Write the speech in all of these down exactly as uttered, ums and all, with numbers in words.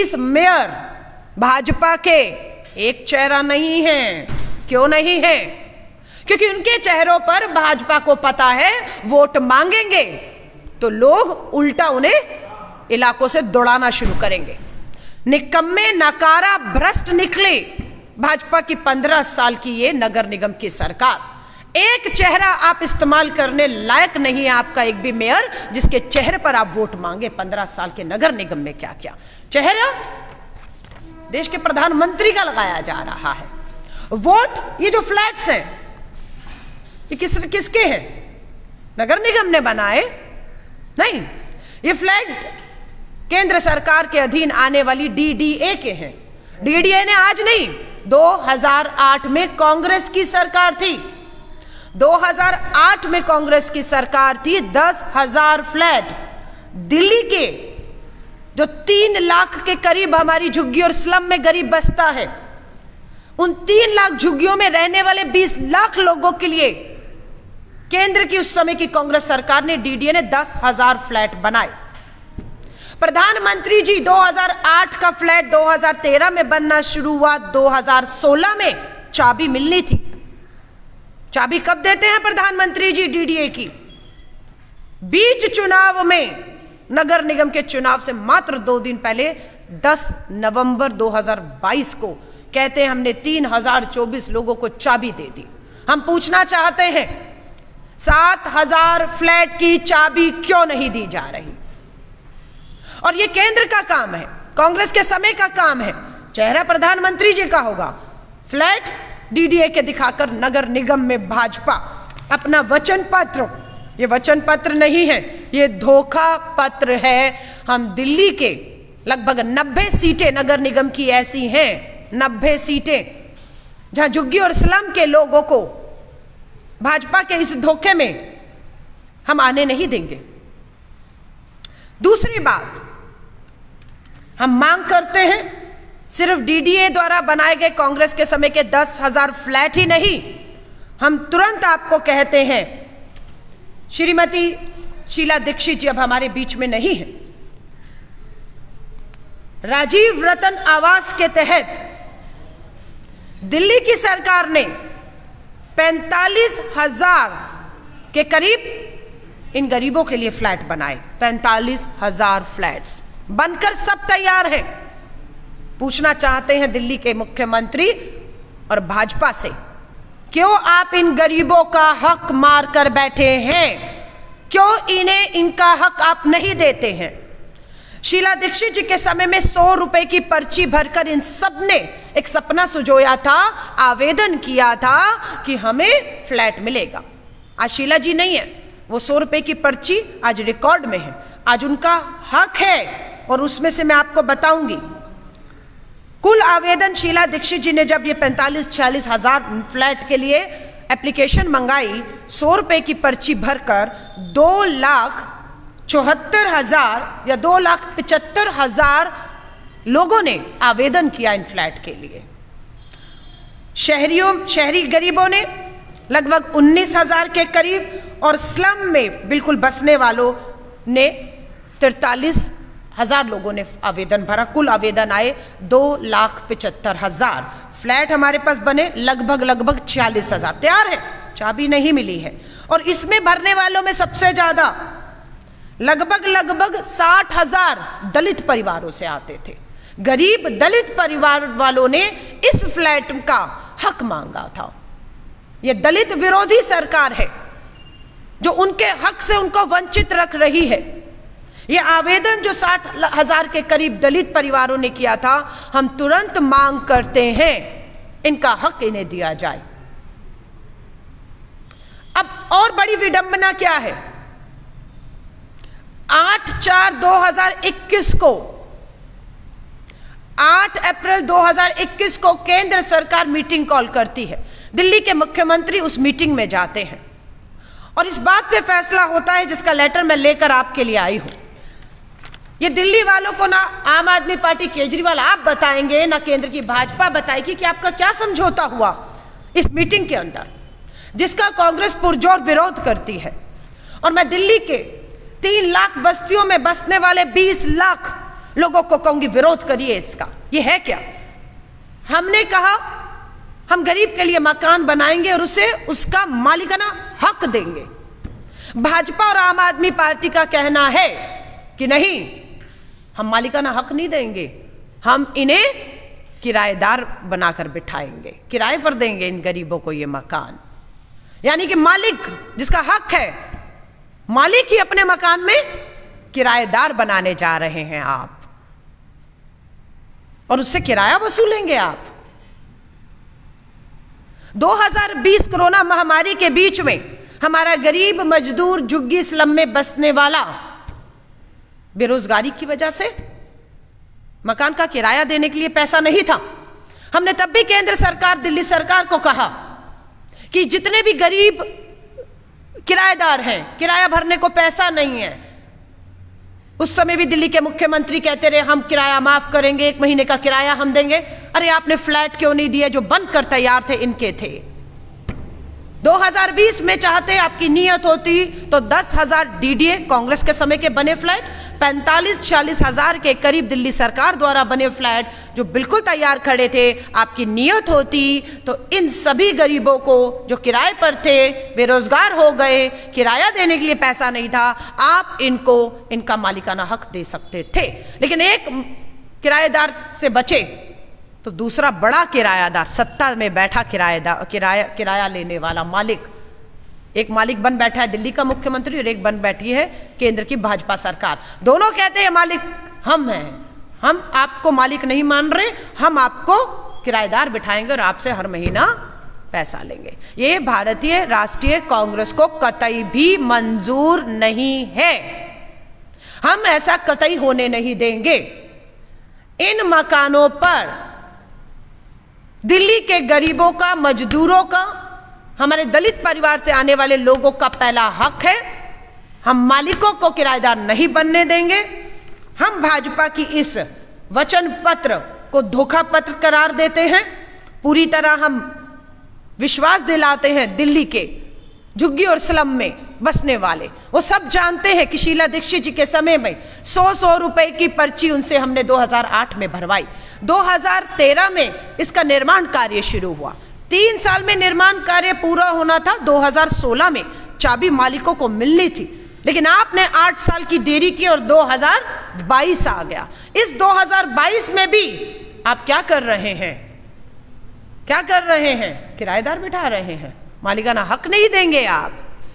बीस मेयर भाजपा के एक चेहरा नहीं है। क्यों नहीं है? क्योंकि उनके चेहरों पर भाजपा को पता है वोट मांगेंगे तो लोग उल्टा उन्हें इलाकों से दौड़ाना शुरू करेंगे। निकम्मे, नकारा, भ्रष्ट निकले भाजपा की पंद्रह साल की ये नगर निगम की सरकार। एक चेहरा आप इस्तेमाल करने लायक नहीं है आपका एक भी मेयर जिसके चेहरे पर आप वोट मांगे। पंद्रह साल के नगर निगम में क्या क्या चेहरा देश के प्रधानमंत्री का लगाया जा रहा है। वोट, ये जो फ्लैट्स हैं ये किस किसके हैं? नगर निगम ने बनाए नहीं, ये फ्लैट केंद्र सरकार के अधीन आने वाली डीडीए के हैं। डीडीए ने आज नहीं, दो हज़ार आठ में कांग्रेस की सरकार थी। दो हज़ार आठ में कांग्रेस की सरकार थी। दस हजार फ्लैट दिल्ली के जो तीन लाख के करीब हमारी झुग्गी और स्लम में गरीब बसता है, उन तीन लाख झुग्गियों में रहने वाले बीस लाख लोगों के लिए केंद्र की उस समय की कांग्रेस सरकार ने, डीडीए ने दस हजार फ्लैट बनाए। प्रधानमंत्री जी दो हज़ार आठ का फ्लैट दो हज़ार तेरह में बनना शुरू हुआ। दो हज़ार सोलह में चाबी मिलनी थी। चाबी कब देते हैं प्रधानमंत्री जी डीडीए की? बीच चुनाव में, नगर निगम के चुनाव से मात्र दो दिन पहले दस नवंबर दो हज़ार बाईस को कहते हैं हमने तीन हजार चौबीस लोगों को चाबी दे दी। हम पूछना चाहते हैं सात हजार फ्लैट की चाबी क्यों नहीं दी जा रही? और ये केंद्र का काम है, कांग्रेस के समय का काम है। चेहरा प्रधानमंत्री जी का होगा, फ्लैट डीडीए के दिखाकर नगर निगम में भाजपा अपना वचन पत्र, ये वचन पत्र नहीं है, ये धोखा पत्र है। हम दिल्ली के लगभग नब्बे सीटें नगर निगम की ऐसी हैं, नब्बे सीटें जहां झुग्गी और स्लम के लोगों को भाजपा के इस धोखे में हम आने नहीं देंगे। दूसरी बात, हम मांग करते हैं सिर्फ डीडीए द्वारा बनाए गए कांग्रेस के समय के दस हजार फ्लैट ही नहीं, हम तुरंत आपको कहते हैं, श्रीमती शीला दीक्षित जी अब हमारे बीच में नहीं है, राजीव रतन आवास के तहत दिल्ली की सरकार ने पैंतालीस हजार के करीब इन गरीबों के लिए फ्लैट बनाए। पैंतालीस हजार फ्लैट्स बनकर सब तैयार है। पूछना चाहते हैं दिल्ली के मुख्यमंत्री और भाजपा से, क्यों आप इन गरीबों का हक मार कर बैठे हैं? क्यों इन्हें इनका हक आप नहीं देते हैं? शीला दीक्षित जी के समय में सौ रुपए की पर्ची भरकर इन सब ने एक सपना सुजोया था, आवेदन किया था कि हमें फ्लैट मिलेगा। आज शीला जी नहीं है, वो सौ रुपए की पर्ची आज रिकॉर्ड में है, आज उनका हक है। और उसमें से मैं आपको बताऊंगी, कुल आवेदन शीला दीक्षित जी ने जब ये पैंतालीस छियालीस हजार फ्लैट के लिए एप्लीकेशन मंगाई, सौ रुपए की पर्ची भरकर दो लाख चौहत्तर हजार या दो लाख पिचहत्तर हजार लोगों ने आवेदन किया इन फ्लैट के लिए। शहरियों शहरी गरीबों ने लगभग उन्नीस हजार के करीब और स्लम में बिल्कुल बसने वालों ने तिरतालीस हजार लोगों ने आवेदन भरा। कुल आवेदन आए दो लाख पिचहत्तर हजार फ्लैट हमारे पास बने, लगभग लगभग छियालीस हजार तैयार है, चाबी नहीं मिली है। और इसमें भरने वालों में सबसे ज्यादा लगभग लगभग साठ हजार दलित परिवारों से आते थे। गरीब दलित परिवार वालों ने इस फ्लैट का हक मांगा था। यह दलित विरोधी सरकार है जो उनके हक से उनको वंचित रख रही है। यह आवेदन जो साठ हजार के करीब दलित परिवारों ने किया था, हम तुरंत मांग करते हैं इनका हक इन्हें दिया जाए। अब और बड़ी विडंबना क्या है, आठ चार दो हजार इक्कीस को आठ अप्रैल दो हजार इक्कीस को केंद्र सरकार मीटिंग कॉल करती है। दिल्ली के मुख्यमंत्री उस मीटिंग में जाते हैं और इस बात पे फैसला होता है जिसका लेटर मैं लेकर आपके लिए आई हूं। ये दिल्ली वालों को ना आम आदमी पार्टी केजरीवाल आप बताएंगे, ना केंद्र की भाजपा बताएगी कि आपका क्या समझौता हुआ इस मीटिंग के अंदर, जिसका कांग्रेस पुरजोर विरोध करती है। और मैं दिल्ली के तीन लाख बस्तियों में बसने वाले बीस लाख लोगों को कहूंगी विरोध करिए इसका। ये है क्या? हमने कहा हम गरीब के लिए मकान बनाएंगे और उसे उसका मालिकाना हक देंगे। भाजपा और आम आदमी पार्टी का कहना है कि नहीं, हम मालिकाना हक नहीं देंगे, हम इन्हें किराएदार बनाकर बिठाएंगे, किराए पर देंगे इन गरीबों को ये मकान। यानी कि मालिक जिसका हक है, मालिक ही अपने मकान में किराएदार बनाने जा रहे हैं आप, और उससे किराया वसूलेंगे आप। दो हज़ार बीस कोरोना महामारी के बीच में हमारा गरीब मजदूर झुग्गी स्लम में बसने वाला बेरोजगारी की वजह से मकान का किराया देने के लिए पैसा नहीं था। हमने तब भी केंद्र सरकार, दिल्ली सरकार को कहा कि जितने भी गरीब किराएदार हैं, किराया भरने को पैसा नहीं है। उस समय भी दिल्ली के मुख्यमंत्री कहते रहे हम किराया माफ करेंगे, एक महीने का किराया हम देंगे। अरे आपने फ्लैट क्यों नहीं दिए जो बनकर तैयार थे, इनके थे। दो हज़ार बीस में चाहते आपकी नीयत होती तो दस हजार डीडीए कांग्रेस के समय के बने फ्लैट, पैंतालीस चालीस हजार के करीब दिल्ली सरकार द्वारा बने फ्लैट जो बिल्कुल तैयार खड़े थे, आपकी नीयत होती तो इन सभी गरीबों को जो किराए पर थे, बेरोजगार हो गए, किराया देने के लिए पैसा नहीं था, आप इनको इनका मालिकाना हक दे सकते थे। लेकिन एक किराएदार से बचे तो दूसरा बड़ा किरायादार, सत्ता में बैठा किराएदार, किराया किराया लेने वाला मालिक, एक मालिक बन बैठा है दिल्ली का मुख्यमंत्री और एक बन बैठी है केंद्र की भाजपा सरकार। दोनों कहते हैं मालिक हम हैं, हम आपको मालिक नहीं मान रहे, हम आपको किराएदार बिठाएंगे और आपसे हर महीना पैसा लेंगे। ये भारतीय राष्ट्रीय कांग्रेस को कतई भी मंजूर नहीं है। हम ऐसा कतई होने नहीं देंगे। इन मकानों पर दिल्ली के गरीबों का, मजदूरों का, हमारे दलित परिवार से आने वाले लोगों का पहला हक है। हम मालिकों को किराएदार नहीं बनने देंगे। हम भाजपा की इस वचन पत्र को धोखा पत्र करार देते हैं। पूरी तरह हम विश्वास दिलाते हैं दिल्ली के झुग्गी और स्लम में बसने वाले, वो सब जानते हैं कि शीला दीक्षित जी के समय में सौ सौ रुपए की पर्ची उनसे हमने दो हज़ार आठ में भरवाई। दो हज़ार तेरह में इसका निर्माण कार्य शुरू हुआ। तीन साल में निर्माण कार्य पूरा होना था। दो हज़ार सोलह में चाबी मालिकों को मिलनी थी, लेकिन आपने आठ साल की देरी की और दो हज़ार बाईस आ गया। इस दो हज़ार बाईस में भी आप क्या कर रहे हैं? क्या कर रहे हैं? किराएदार बिठा रहे हैं, मालिकाना हक नहीं देंगे आप।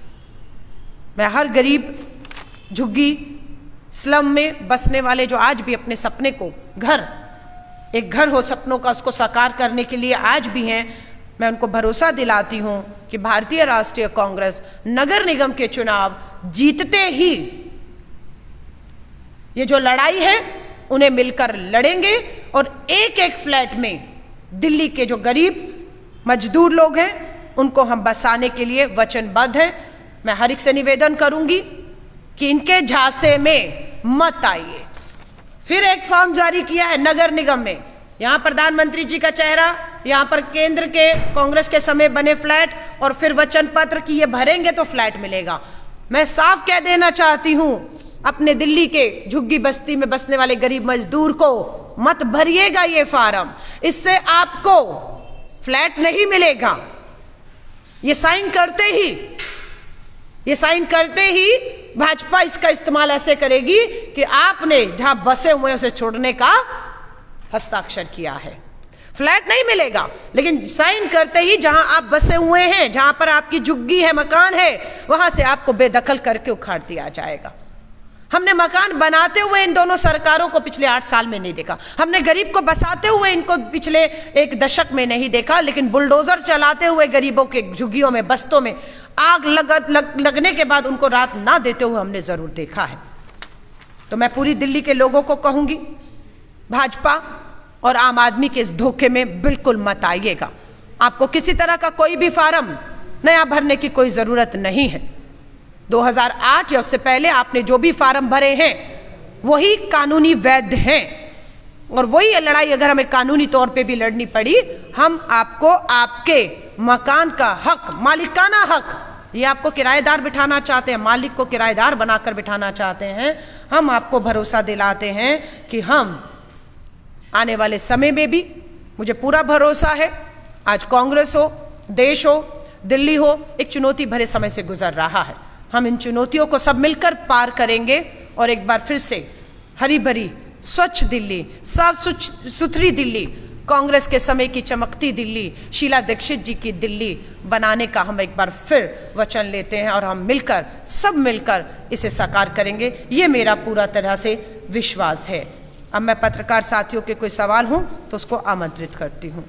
मैं हर गरीब झुग्गी स्लम में बसने वाले जो आज भी अपने सपने को, घर, एक घर हो सपनों का, उसको साकार करने के लिए आज भी हैं, मैं उनको भरोसा दिलाती हूं कि भारतीय राष्ट्रीय कांग्रेस नगर निगम के चुनाव जीतते ही ये जो लड़ाई है उन्हें मिलकर लड़ेंगे और एक एक फ्लैट में दिल्ली के जो गरीब मजदूर लोग हैं उनको हम बसाने के लिए वचनबद्ध हैं। मैं हर एक से निवेदन करूंगी कि इनके झांसे में मत आइए। फिर एक फॉर्म जारी किया है नगर निगम में, यहां प्रधानमंत्री जी का चेहरा, यहां पर केंद्र के कांग्रेस के समय बने फ्लैट और फिर वचन पत्र कि ये भरेंगे तो फ्लैट मिलेगा। मैं साफ कह देना चाहती हूं अपने दिल्ली के झुग्गी बस्ती में बसने वाले गरीब मजदूर को, मत भरिएगा ये फार्म, इससे आपको फ्लैट नहीं मिलेगा। ये साइन करते ही ये साइन करते ही भाजपा इसका इस्तेमाल ऐसे करेगी कि आपने जहां बसे हुए हैं उसे छोड़ने का हस्ताक्षर किया है। फ्लैट नहीं मिलेगा, लेकिन साइन करते ही जहां आप बसे हुए हैं, जहां पर आपकी झुग्गी है, मकान है, वहां से आपको बेदखल करके उखाड़ दिया जाएगा। हमने मकान बनाते हुए इन दोनों सरकारों को पिछले आठ साल में नहीं देखा। हमने गरीब को बसाते हुए इनको पिछले एक दशक में नहीं देखा, लेकिन बुलडोजर चलाते हुए गरीबों के झुग्गियों में, बस्तों में आग लग, लग, लगने के बाद उनको रात ना देते हुए हमने जरूर देखा है। तो मैं पूरी दिल्ली के लोगों को कहूंगी, भाजपा और आम आदमी के इस धोखे में बिल्कुल मत आइएगा। आपको किसी तरह का कोई भी फार्म नया भरने की कोई जरूरत नहीं है। दो हज़ार आठ या उससे पहले आपने जो भी फार्म भरे हैं वही कानूनी वैध हैं, और वही लड़ाई अगर हमें कानूनी तौर पे भी लड़नी पड़ी, हम आपको आपके मकान का हक, मालिकाना हक ये आपको किराएदार बिठाना चाहते हैं, मालिक को किराएदार बनाकर बिठाना चाहते हैं। हम आपको भरोसा दिलाते हैं कि हम आने वाले समय में भी, मुझे पूरा भरोसा है, आज कांग्रेस हो, देश हो, दिल्ली हो, एक चुनौती भरे समय से गुजर रहा है। हम इन चुनौतियों को सब मिलकर पार करेंगे और एक बार फिर से हरी भरी स्वच्छ दिल्ली, साफ सुथरी दिल्ली, कांग्रेस के समय की चमकती दिल्ली, शीला दीक्षित जी की दिल्ली बनाने का हम एक बार फिर वचन लेते हैं और हम मिलकर, सब मिलकर इसे साकार करेंगे, ये मेरा पूरा तरह से विश्वास है। अब मैं पत्रकार साथियों के कोई सवाल हो तो उसको आमंत्रित करती हूँ।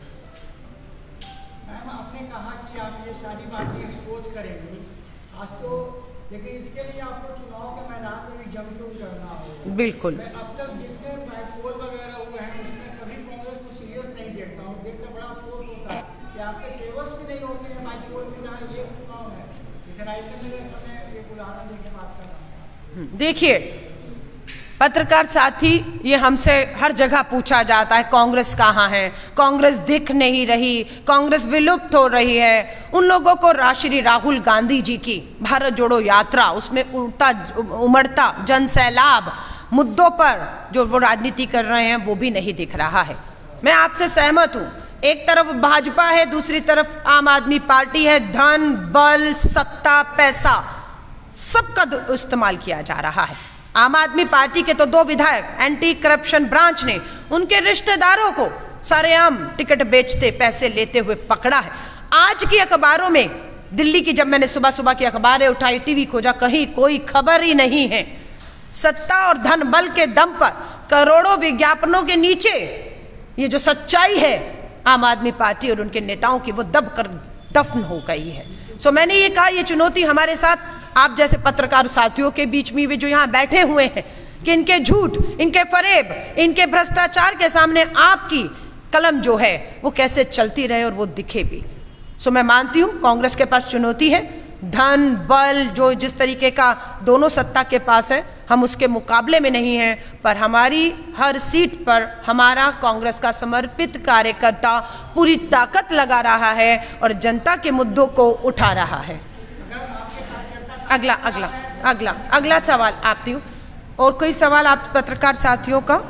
मैम, आपने कहा कि आप ये सारी बातें एक्सपोज करेंगी आज तो, लेकिन इसके लिए आपको चुनाव के मैदान में भी जम के उतरना होगा। बिल्कुल। अब तक जितने पोल वगैरह हुए हैं उसमें कभी कांग्रेस को सीरियस नहीं देखता हूँ, देखकर बड़ा अफसोस होता है कि आपके टेबल्स भी नहीं होते हैं माइक पोल में, जहाँ ये चुनाव है। जैसे राइटर ने एक उदाहरण देकर बात कर रहा हूँ। देखिए पत्रकार साथी, ये हमसे हर जगह पूछा जाता है कांग्रेस कहाँ है, कांग्रेस दिख नहीं रही, कांग्रेस विलुप्त हो रही है। उन लोगों को श्री राहुल गांधी जी की भारत जोड़ो यात्रा, उसमें उड़ता उमड़ता जन सैलाब मुद्दों पर जो वो राजनीति कर रहे हैं वो भी नहीं दिख रहा है। मैं आपसे सहमत हूँ, एक तरफ भाजपा है, दूसरी तरफ आम आदमी पार्टी है। धन, बल, सत्ता, पैसा सबका इस्तेमाल किया जा रहा है। आम आदमी पार्टी के तो दो विधायक एंटी करप्शन ब्रांच ने उनके रिश्तेदारों को सरेआम टिकट बेचते पैसे लेते हुए पकड़ा है। आज की अखबारों में दिल्ली की, जब मैंने सुबह सुबह की अखबारें उठाई, टीवी खोजा, कहीं कोई खबर ही नहीं है। सत्ता और धन बल के दम पर करोड़ों विज्ञापनों के नीचे ये जो सच्चाई है आम आदमी पार्टी और उनके नेताओं की, वो दब कर दफन हो गई है। सो मैंने ये कहा, ये चुनौती हमारे साथ आप जैसे पत्रकार साथियों के बीच में भी जो यहाँ बैठे हुए हैं कि इनके झूठ, इनके फरेब, इनके भ्रष्टाचार के सामने आपकी कलम जो है वो कैसे चलती रहे और वो दिखे भी। सो मैं मानती हूँ कांग्रेस के पास चुनौती है। धन, बल, जो जिस तरीके का दोनों सत्ता के पास है, हम उसके मुकाबले में नहीं हैं, पर हमारी हर सीट पर हमारा कांग्रेस का समर्पित कार्यकर्ता पूरी ताकत लगा रहा है और जनता के मुद्दों को उठा रहा है। अगला अगला अगला अगला सवाल आप दियो। और कोई सवाल आप पत्रकार साथियों का?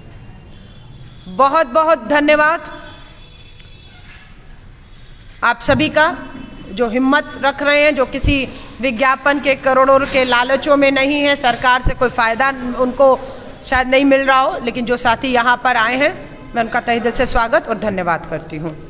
बहुत बहुत धन्यवाद आप सभी का जो हिम्मत रख रहे हैं, जो किसी विज्ञापन के करोड़ों के लालचों में नहीं है। सरकार से कोई फायदा उनको शायद नहीं मिल रहा हो, लेकिन जो साथी यहाँ पर आए हैं मैं उनका तहे दिल से स्वागत और धन्यवाद करती हूँ।